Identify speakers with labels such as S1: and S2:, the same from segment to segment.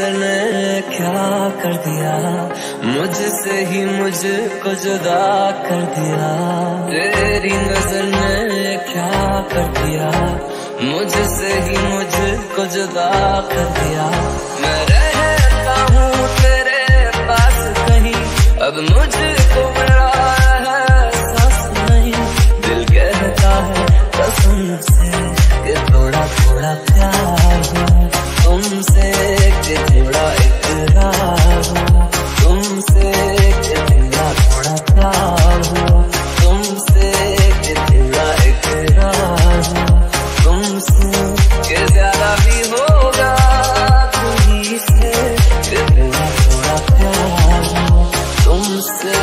S1: नजर ने क्या कर दिया, मुझसे ही मुझको जुदा कर दिया। तेरी नजर ने क्या कर दिया, मुझसे ही मुझको जुदा कर दिया। मैं रहता हूँ तेरे पास कहीं, अब मुझको मेरा एहसास नहीं। दिल कहता है कसम से कि थोड़ा थोड़ा प्यार हुआ तुमसे, कि थोड़ा इकरार हुआ तुमसे, कि थोड़ा थोड़ा प्यार हुआ तुमसे, कि थोड़ा इकरार हुआ तुमसे, कि ज्यादा भी होगा तुम्हीं से, कि थोड़ा थोड़ा प्यार हुआ तुमसे।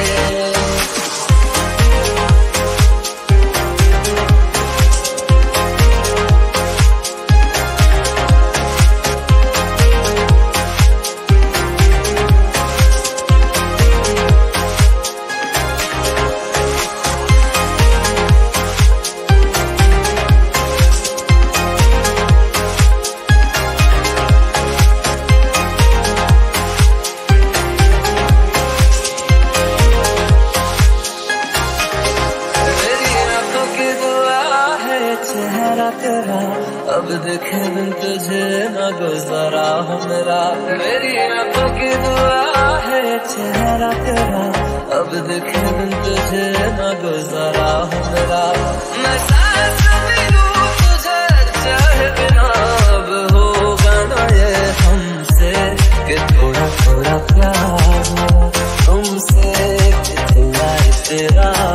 S1: चेहरा तेरा अब देखे बिन तुझे न गुजारा हो मेरा, मेरी आंखों की दुआ है चेहरा तेरा अब देखे बिन तुझे न गुजारा हो मेरा। मैं सांस भी लूं तुझे चाहे बिना, अब होगा ना ये हमसे, कि थोड़ा थोड़ा प्यार हो तुमसे, कि थोड़ा इकरार